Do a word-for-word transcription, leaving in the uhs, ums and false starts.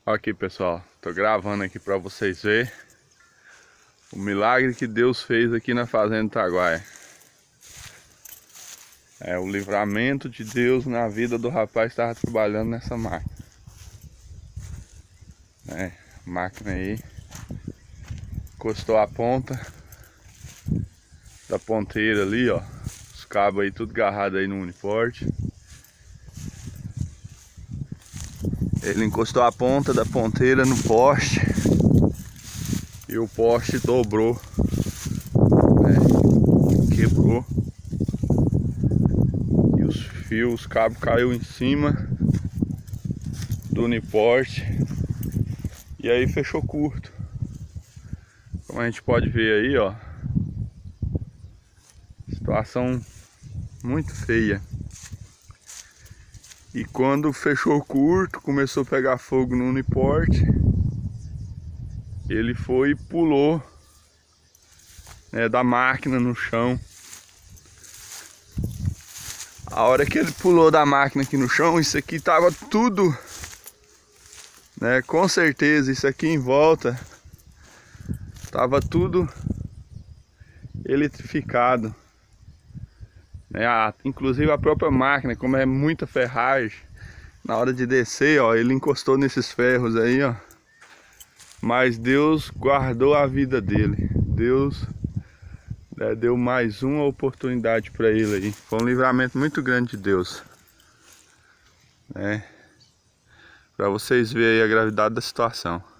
Aqui, pessoal, tô gravando aqui para vocês verem o milagre que Deus fez aqui na Fazenda Itaguaia. É o livramento de Deus na vida do rapaz que estava trabalhando nessa máquina. É, máquina aí encostou a ponta da ponteira ali, ó. Os cabos aí tudo agarrado aí no uniporte. Ele encostou a ponta da ponteira no poste e o poste dobrou, né? Quebrou e os fios, os cabos caiu em cima do uniporte e aí fechou curto. Como a gente pode ver aí, ó, situação muito feia. E quando fechou curto, começou a pegar fogo no uniporte, ele foi e pulou, né, da máquina no chão. A hora que ele pulou da máquina aqui no chão, isso aqui tava tudo, né, com certeza, isso aqui em volta tava tudo eletrificado. É, a, inclusive a própria máquina, como é muita ferragem, na hora de descer, ó, ele encostou nesses ferros aí, ó. Mas Deus guardou a vida dele. Deus, né, deu mais uma oportunidade para ele aí. Foi um livramento muito grande de Deus, né? Para vocês verem aí a gravidade da situação.